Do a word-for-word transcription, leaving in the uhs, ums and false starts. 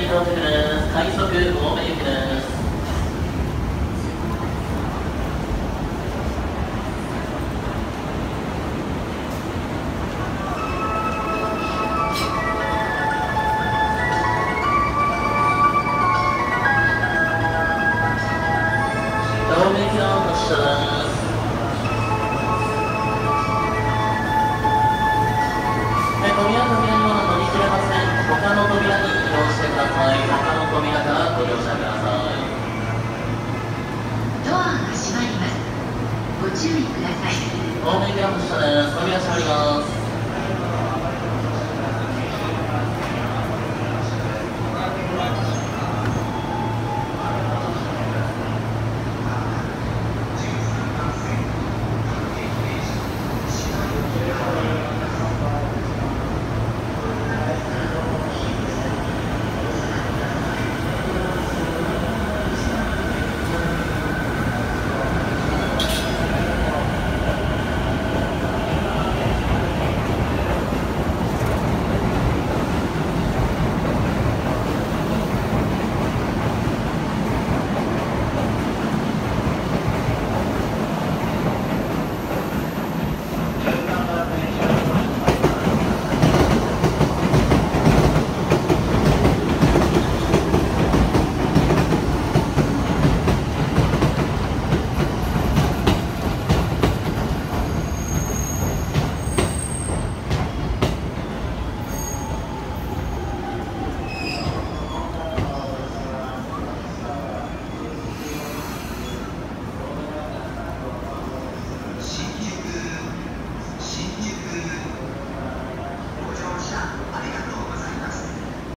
到着です。快速青梅行きです。青梅行きの発車です。扉の扉には乗り切れません。他の扉に移動してください。他の扉からご乗車ください。 ドアが閉まります。ご注意ください。 青梅行きの発車です。扉閉まります。